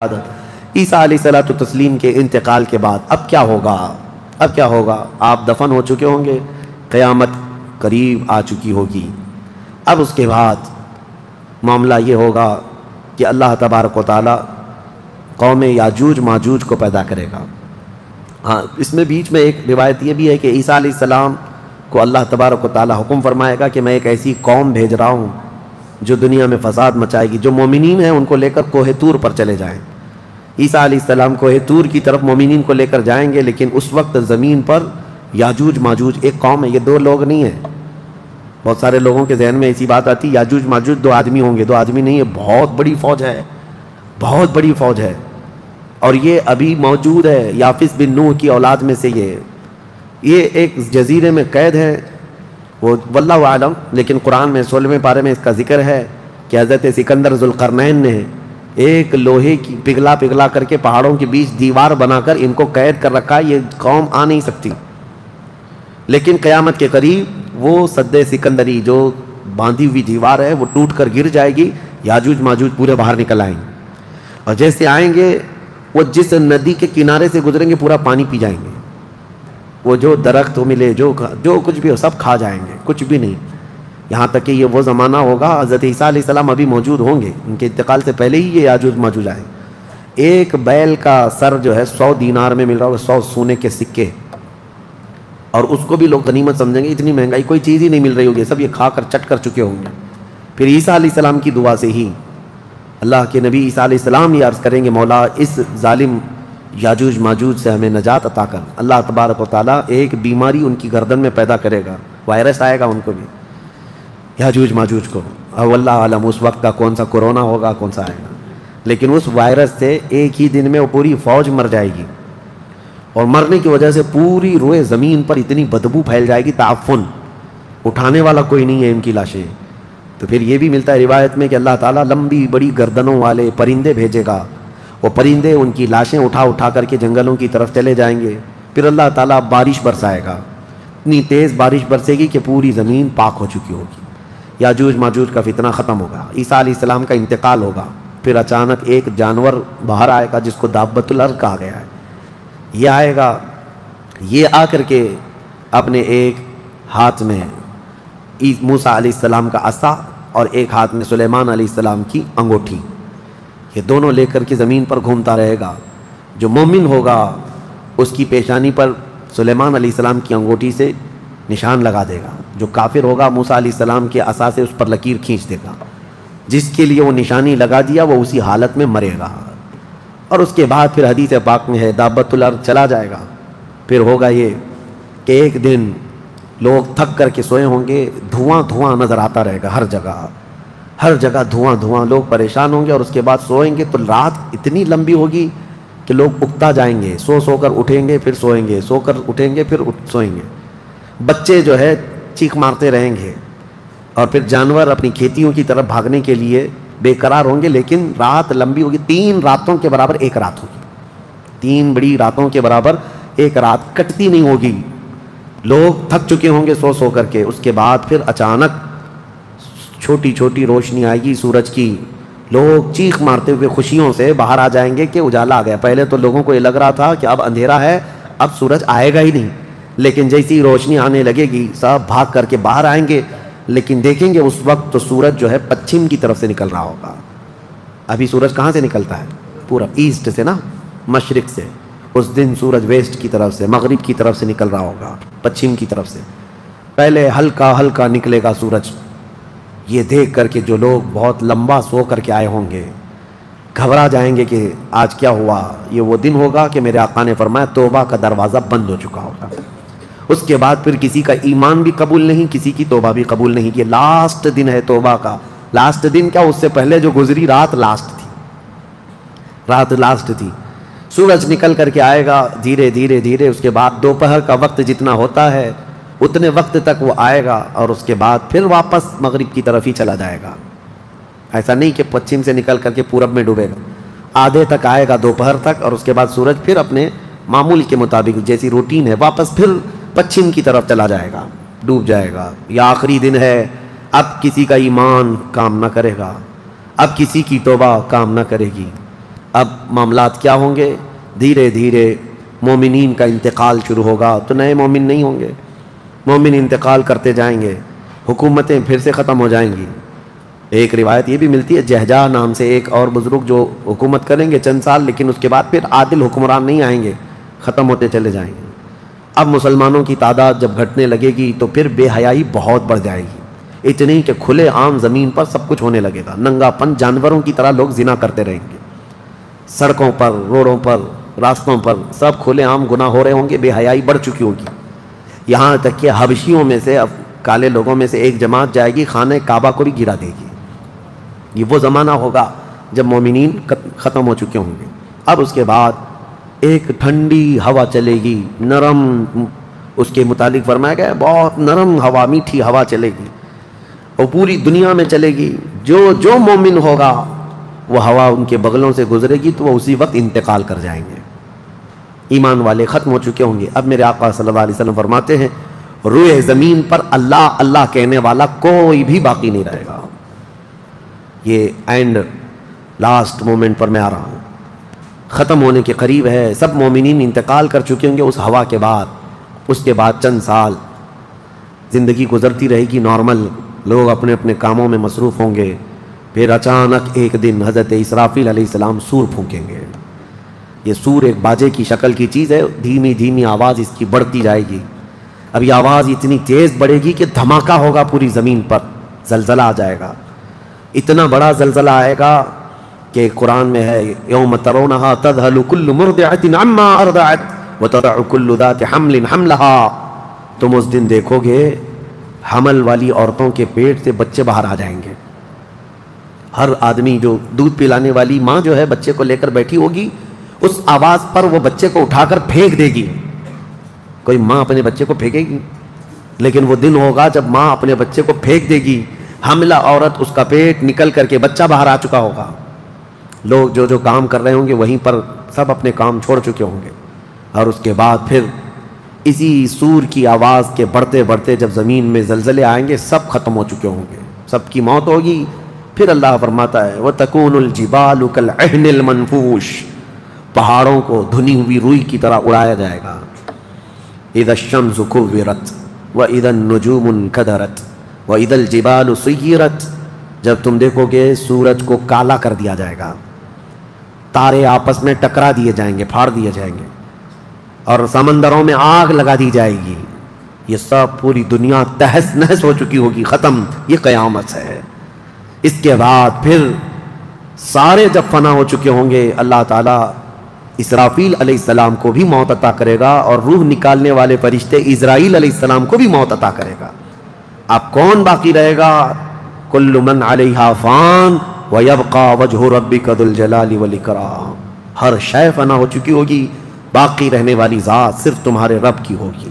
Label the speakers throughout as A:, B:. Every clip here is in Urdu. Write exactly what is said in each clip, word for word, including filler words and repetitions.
A: عیسیٰ علیہ الصلوۃ والتسلیم کے انتقال کے بعد اب کیا ہوگا؟ اب کیا ہوگا؟ آپ دفن ہو چکے ہوں گے، قیامت قریب آ چکی ہوگی۔ اب اس کے بعد معاملہ یہ ہوگا کہ اللہ تبارک و تعالیٰ قوم یاجوج ماجوج کو پیدا کرے گا۔ ہاں، اس میں بیچ میں ایک روایت یہ بھی ہے کہ عیسیٰ علیہ السلام کو اللہ تبارک و تعالیٰ حکم فرمائے گا کہ میں ایک ایسی قوم بھیج رہا ہوں جو دنیا میں فساد مچائے گی، جو مومنین ہیں ان کو لے کر کوہ طور پر چلے جائیں۔ عیسیٰ علیہ السلام کوہ طور کی طرف مومنین کو لے کر جائیں گے، لیکن اس وقت زمین پر یاجوج ماجوج ایک قوم ہے، یہ دو لوگ نہیں ہیں۔ بہت سارے لوگوں کے ذہن میں ایسی بات آتی ہے یاجوج ماجوج دو آدمی ہوں گے، دو آدمی نہیں ہے، بہت بڑی فوج ہے، بہت بڑی فوج ہے، اور یہ ابھی موجود ہے۔ یافس بن نوح کی اولاد میں سے یہ یہ ایک جزیرے میں قید ہے، وہ واللہ عالم، لیکن قرآن میں سولہویں پارے میں اس کا ذکر ہے کہ حضرت سکندر ذوالقرنین نے ایک لوہے کی پگھلا پگھلا کر کے پہاڑوں کے بیچ دیوار بنا کر ان کو قید کر رکھا، یہ قوم آ نہیں سکتی۔ لیکن قیامت کے قریب وہ سد سکندری جو باندھی ہوئی دیوار ہے وہ ٹوٹ کر گر جائے گی، یاجوج ماجوج پورے باہر نکل آئیں گے، اور جیسے آئیں گے وہ جس ندی کے کنارے سے گزریں گے پورا پانی پی جائیں گے، وہ جو درخت ملے جو جو کچھ بھی ہو سب کھا جائیں گے، کچھ بھی نہیں، یہاں تک کہ یہ وہ زمانہ ہوگا حضرت عیسیٰ علیہ السلام ابھی موجود ہوں گے، ان کے انتقال سے پہلے ہی یہ یاجوج ماجوج آئیں۔ ایک بیل کا سر جو ہے سو دینار میں مل رہا ہوگا، سو سونے کے سکے، اور اس کو بھی لوگ غنیمت سمجھیں گے، اتنی مہنگائی کوئی چیز ہی نہیں مل رہی ہوگی، سب یہ کھا کر چٹ کر چکے ہوں گے۔ پھر عیسیٰ علیہ السلام کی دعا سے ہی اللہ کے نبی عیسیٰ علیہ السلام یہ عرض کریں گے مولا اس ظالم یاجوج ماجوج سے ہمیں نجات عطا کر۔ اللہ تبارک و تعالیٰ ایک بیماری ان کی گردن میں پیدا کرے گا، وائرس آئے گا ان کو بھی، یاجوج ماجوج کو، اور واللہ عالم اس وقت کا کون سا کورونا ہوگا کون سا آئے گا، لیکن اس وائرس سے ایک ہی دن میں وہ پوری فوج مر جائے گی، اور مرنے کی وجہ سے پوری روئے زمین پر اتنی بدبو پھیل جائے گی، تعفن، اٹھانے والا کوئی نہیں ہے ان کی لاشیں۔ تو پھر یہ بھی ملتا ہے روایت میں کہ اللہ تعالیٰ لمبی بڑی گردنوں والے پرندے بھیجے گا، وہ پرندے ان کی لاشیں اٹھا اٹھا کر کے جنگلوں کی طرف چلے جائیں گے، پھر اللہ تعالیٰ بارش برسائے گا، اتنی تیز بارش برسے گی کہ پوری زمین پاک ہو چکی ہوگی، یاجوج ماجوج کا فتنہ ختم ہوگا، عیسیٰ علیہ السلام کا انتقال ہوگا، پھر اچانک ایک جانور باہر آئے گا جس کو دابۃ الارض کہا گیا ہے، یہ آئے گا، یہ آ کر کے اپنے ایک ہاتھ میں موسیٰ علیہ السلام کا عصا اور ایک ہاتھ میں سلیمان علیہ السلام کی انگوٹھی، یہ دونوں لے کر کے زمین پر گھومتا رہے گا۔ جو مومن ہوگا اس کی پیشانی پر سلیمان علیہ السلام کی انگوٹھی سے نشان لگا دے گا، جو کافر ہوگا موسیٰ علیہ السلام کے عصا سے اس پر لکیر کھینچ دے گا، جس کے لیے وہ نشانی لگا دیا وہ اسی حالت میں مرے گا۔ اور اس کے بعد پھر حدیث پاک میں ہے دابۃ الارض چلا جائے گا، پھر ہوگا یہ کہ ایک دن لوگ تھک کر کے سوئے ہوں گے، دھواں دھواں نظر آتا رہے گا ہر جگہ، ہر جگہ دھواں دھواں، لوگ پریشان ہوں گے، اور اس کے بعد سوئیں گے تو رات اتنی لمبی ہوگی کہ لوگ اکتا جائیں گے، سو سو کر اٹھیں گے پھر سوئیں گے، سو کر اٹھیں گے پھر سوئیں گے، بچے جو ہے چیخ مارتے رہیں گے، اور پھر جانور اپنی کھیتیوں کی طرف بھاگنے کے لیے بے قرار ہوں گے، لیکن رات لمبی ہوگی، تین راتوں کے برابر ایک رات ہوگی، تین بڑی راتوں کے برابر ایک رات کٹتی نہیں ہوگی، لوگ تھک چکے ہوں گے سو سو کر کے۔ اس کے بعد پھر اچانک چھوٹی چھوٹی روشنی آئے گی سورج کی، لوگ چیخ مارتے ہوئے خوشیوں سے باہر آ جائیں گے کہ اجالا آ گیا۔ پہلے تو لوگوں کو یہ لگ رہا تھا کہ اب اندھیرا ہے، اب سورج آئے گا ہی نہیں، لیکن جیسی روشنی آنے لگے گی سب بھاگ کر کے باہر آئیں گے، لیکن دیکھیں گے اس وقت تو سورج جو ہے پچھم کی طرف سے نکل رہا ہوگا۔ ابھی سورج کہاں سے نکلتا ہے؟ پورا ایسٹ سے نا، مشرق سے، اس دن سورج ویسٹ کی طرف سے، مغرب کی طرف سے نکل رہا ہوگا، پچھم کی طرف سے، پہلے ہلکا ہلکا نکلے گا سورج۔ یہ دیکھ کر کے جو لوگ بہت لمبا سو کر کے آئے ہوں گے گھبرا جائیں گے کہ آج کیا ہوا، یہ وہ دن ہوگا کہ میرے آقا نے فرمایا توبہ کا دروازہ بند ہو چکا ہوگا، اس کے بعد پھر کسی کا ایمان بھی قبول نہیں، کسی کی توبہ بھی قبول نہیں، یہ لاسٹ دن ہے توبہ کا۔ لاسٹ دن کیا، اس سے پہلے جو گزری رات لاسٹ تھی، رات لاسٹ تھی۔ سورج نکل کر کے آئے گا دھیرے دھیرے دھیرے، اس کے بعد دوپہر کا وقت جتنا ہوتا ہے اتنے وقت تک وہ آئے گا، اور اس کے بعد پھر واپس مغرب کی طرف ہی چلا جائے گا۔ ایسا نہیں کہ پچھم سے نکل کر کے پورب میں ڈوبے گا، آدھے تک آئے گا دوپہر تک، اور اس کے بعد سورج پھر اپنے معمول کے مطابق جیسی روٹین ہے واپس پھر پچھم کی طرف چلا جائے گا، ڈوب جائے گا۔ یہ آخری دن ہے، اب کسی کا ایمان کام نہ کرے گا، اب کسی کی توبہ کام نہ کرے گی، اب معاملات کیا ہوں گے؟ دھیرے دھیرے مومنین کا انتقال شروع ہوگا تو نئے مومن نہیں ہوں گے، مومن انتقال کرتے جائیں گے، حکومتیں پھر سے ختم ہو جائیں گی۔ ایک روایت یہ بھی ملتی ہے جہجہ نام سے ایک اور بزرگ جو حکومت کریں گے چند سال، لیکن اس کے بعد پھر عادل حکمران نہیں آئیں گے، ختم ہوتے چلے جائیں گے۔ اب مسلمانوں کی تعداد جب گھٹنے لگے گی تو پھر بے حیائی بہت بڑھ جائے گی، اتنی کہ کھلے عام زمین پر سب کچھ ہونے لگے گا، ننگا پن، جانوروں کی طرح لوگ زنا کرتے رہیں گے، سڑکوں پر، روڈوں پر، راستوں پر سب کھلے عام گناہ ہو رہے ہوں گے، بے حیائی بڑھ چکی ہوگی۔ یہاں تک کہ حبشیوں میں سے، اب کالے لوگوں میں سے ایک جماعت جائے گی خانہ کعبہ کو بھی گرا دے گی۔ یہ وہ زمانہ ہوگا جب مومنین ختم ہو چکے ہوں گے۔ اب اس کے بعد ایک ٹھنڈی ہوا چلے گی، نرم، اس کے متعلق فرمایا گیا ہے بہت نرم ہوا، میٹھی ہوا چلے گی اور پوری دنیا میں چلے گی۔ جو جو مومن ہوگا وہ ہوا ان کے بغلوں سے گزرے گی تو وہ اسی وقت انتقال کر جائیں گے۔ ایمان والے ختم ہو چکے ہوں گے۔ اب میرے آقا صلی اللہ علیہ وسلم فرماتے ہیں روئے زمین پر اللہ اللہ کہنے والا کوئی بھی باقی نہیں رہے گا۔ یہ اینڈ لاسٹ مومنٹ پر میں آ رہا ہوں، ختم ہونے کے قریب ہے۔ سب مومنین انتقال کر چکے ہوں گے اس ہوا کے بعد۔ اس کے بعد چند سال زندگی گزرتی رہے گی نارمل، لوگ اپنے اپنے کاموں میں مصروف ہوں گے۔ پھر اچانک ایک دن حضرت اسرافیل علیہ السلام سور پھونکیں گے۔ یہ سور ایک باجے کی شکل کی چیز ہے، دھیمی دھیمی آواز اس کی بڑھتی جائے گی۔ اب یہ آواز اتنی تیز بڑھے گی کہ دھماکہ ہوگا پوری زمین پر، زلزلہ آ جائے گا۔ اتنا بڑا زلزلہ آئے گا کہ قرآن میں ہے یوم ترونہا تذہل کل مرضعۃ عما ارضعت وتضع کل ذات حمل حملها۔ تم اس دن دیکھو گے حمل والی عورتوں کے پیٹ سے بچے باہر آ جائیں گے۔ ہر آدمی جو دودھ پلانے والی ماں جو ہے بچے کو لے کر بیٹھی ہوگی، اس آواز پر وہ بچے کو اٹھا کر پھینک دے گی۔ کوئی ماں اپنے بچے کو پھینکے گی؟ لیکن وہ دن ہوگا جب ماں اپنے بچے کو پھینک دے گی، حاملہ عورت اس کا پیٹ نکل کر کے بچہ باہر آ چکا ہوگا۔ لوگ جو جو کام کر رہے ہوں گے وہیں پر سب اپنے کام چھوڑ چکے ہوں گے، اور اس کے بعد پھر اسی سور کی آواز کے بڑھتے بڑھتے جب زمین میں زلزلے آئیں گے سب ختم ہو چکے ہوں گے، سب کی موت ہوگی۔ پھر اللہ فرماتا ہے وَتَكُونُ الْجِبَالُ كَالْعِهْنِ الْمَنْفُوشِ، پہاڑوں کو دھنی ہوئی روئی کی طرح اڑایا جائے گا۔ اِذَا الشَّمْسُ كُوِّرَتْ وَإِذَا النُّجُومُ انْكَدَرَتْ وَإِذَا الْجِبَالُ سُيِّرَتْ، جب تم دیکھو گے سورج کو کالا کر دیا جائے گا، تارے آپس میں ٹکرا دیے جائیں گے، پھاڑ دیے جائیں گے، اور سمندروں میں آگ لگا دی جائے گی۔ یہ سب پوری دنیا تہس نہس ہو چکی ہوگی، ختم۔ یہ قیامت ہے۔ اس کے بعد پھر سارے جب فنا ہو چکے ہوں گے، اللہ تعالیٰ اسرافیل علیہ السلام کو بھی موت عطا کرے گا، اور روح نکالنے والے فرشتے اسرائیل علیہ السلام کو بھی موت عطا کرے گا۔ اب کون باقی رہے گا؟ کل من علیہا فان ویبقى وجہ ربک ذو الجلال والاکرام، ہر شے فنا ہو چکی ہوگی، باقی رہنے والی ذات صرف تمہارے رب کی ہوگی۔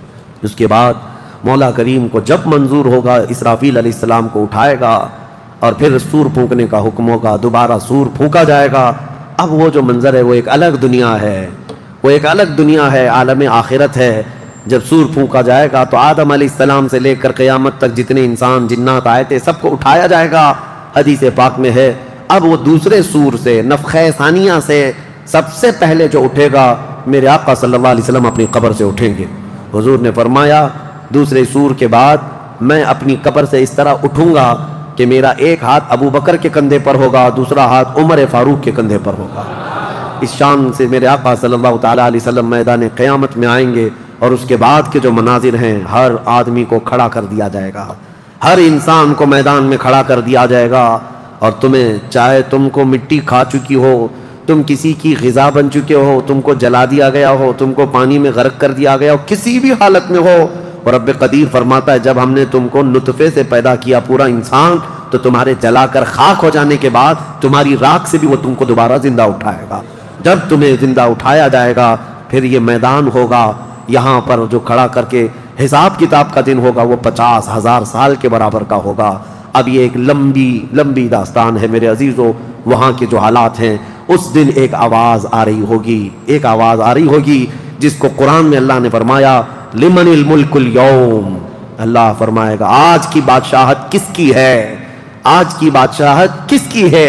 A: اس کے بعد مولا کریم کو جب منظور ہوگا اسرافیل علیہ السلام کو اٹھائے گا، اور پھر سور پھونکنے کا حکم ہوگا، دوبارہ سور پھونکا جائے گا۔ اب وہ جو منظر ہے وہ ایک الگ دنیا ہے، وہ ایک الگ دنیا ہے، عالم آخرت ہے۔ جب سور پھونکا جائے گا تو آدم علیہ السلام سے لے کر قیامت تک جتنے انسان جنات آئے تھے سب کو اٹھایا جائے گا۔ حدیث پاک میں ہے اب وہ دوسرے سور سے، نفخہ ثانیہ سے سب سے پہلے جو اٹھے گا میرے آقا صلی اللہ علیہ وسلم اپنی قبر سے اٹھیں گے۔ حضور نے فرمایا دوسرے سور کے بعد میں اپنی قبر سے اس طرح اٹھوں گا کہ میرا ایک ہاتھ ابو بکر کے کندھے پر ہوگا، دوسرا ہاتھ عمر فاروق کے کندھے پر ہوگا۔ اس شان سے میرے آقا صلی اللہ تعالیٰ علیہ وسلم میدان قیامت میں آئیں گے، اور اس کے بعد کے جو مناظر ہیں ہر آدمی کو کھڑا کر دیا جائے گا، ہر انسان کو میدان میں کھڑا کر دیا جائے گا۔ اور تمہیں چاہے تم کو مٹی کھا چکی ہو، تم کسی کی غذا بن چکے ہو، تم کو جلا دیا گیا ہو، تم کو پانی میں غرق کر دیا گیا ہو، کسی بھی حالت میں ہو، اور رب قدیر فرماتا ہے جب ہم نے تم کو نطفے سے پیدا کیا پورا انسان، تو تمہارے جلا کر خاک ہو جانے کے بعد تمہاری راکھ سے بھی وہ تم کو دوبارہ زندہ اٹھائے گا۔ جب تمہیں زندہ اٹھایا جائے گا پھر یہ میدان ہوگا، یہاں پر جو کھڑا کر کے حساب کتاب کا دن ہوگا وہ پچاس ہزار سال کے برابر کا ہوگا۔ اب یہ ایک لمبی لمبی داستان ہے میرے عزیزو، وہاں کے جو حالات ہیں۔ اس دن ایک آواز آ رہی ہوگی، ایک آواز آ رہی ہوگی جس کو قرآن میں اللہ نے فرمایا لمن الملک اليوم، اللہ فرمائے گا آج کی بادشاہت کس کی ہے، آج کی بادشاہت کس کی ہے؟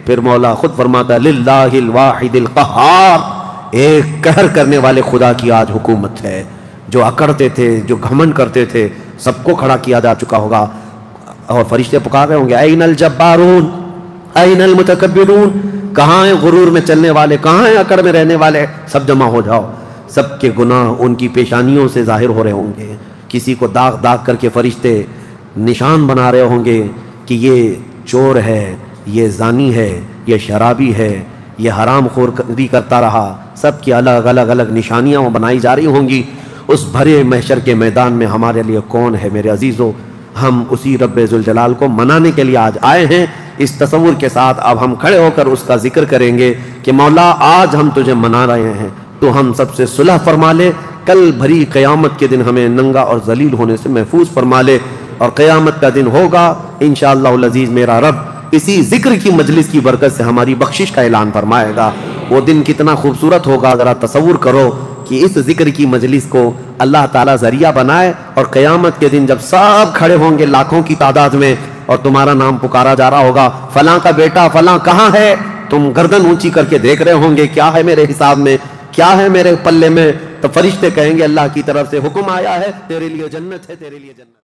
A: پھر مولا خود فرماتا للہ الواحد القہار، ایک قہر کرنے والے خدا کی آج حکومت ہے۔ جو اکڑتے تھے، جو گھمنڈ کرتے تھے، سب کو کھڑا کیا جا چکا ہوگا، اور فرشتے پکار رہے ہوں گے این الجبارون این المتکبرون، کہاں ہیں غرور میں چلنے والے، کہاں ہیں اکڑ میں رہنے والے، سب جمع ہو جاؤ۔ سب کے گناہ ان کی پیشانیوں سے ظاہر ہو رہے ہوں گے، کسی کو داغ داغ کر کے فرشتے نشان بنا رہے ہوں گے کہ یہ چور ہے، یہ زانی ہے، یہ شرابی ہے، یہ حرام خور بھی کرتا رہا، سب کی الگ الگ الگ نشانیاں وہ بنائی جا رہی ہوں گی۔ اس بھرے محشر کے میدان میں ہمارے لیے کون ہے میرے عزیزو؟ ہم اسی رب ذوالجلال کو منانے کے لیے آج آئے ہیں۔ اس تصور کے ساتھ اب ہم کھڑے ہو کر اس کا ذکر کریں گے کہ مولا آج ہم تجھے منا رہے ہیں، تو ہم سب سے صلح فرما لے، کل بھری قیامت کے دن ہمیں ننگا اور ذلیل ہونے سے محفوظ فرما لے، اور قیامت کا دن ہوگا انشاءاللہ العزیز میرا رب اسی ذکر کی مجلس کی برکت سے ہماری بخشش کا اعلان فرمائے گا۔ وہ دن کتنا خوبصورت ہوگا، ذرا تصور کرو کہ اس ذکر کی مجلس کو اللہ تعالیٰ ذریعہ بنائے، اور قیامت کے دن جب سب کھڑے ہوں گے لاکھوں کی تعداد میں، اور تمہارا نام پکارا جا رہا ہوگا، فلاں کا بیٹا فلاں کہاں ہے، تم گردن اونچی کر کے دیکھ رہے ہوں گے کیا ہے میرے حساب میں، کیا ہے میرے پلے میں، تو فرشتے کہیں گے اللہ کی طرف سے حکم آیا ہے، تیرے لیے جنت ہے، تیرے لیے جنت۔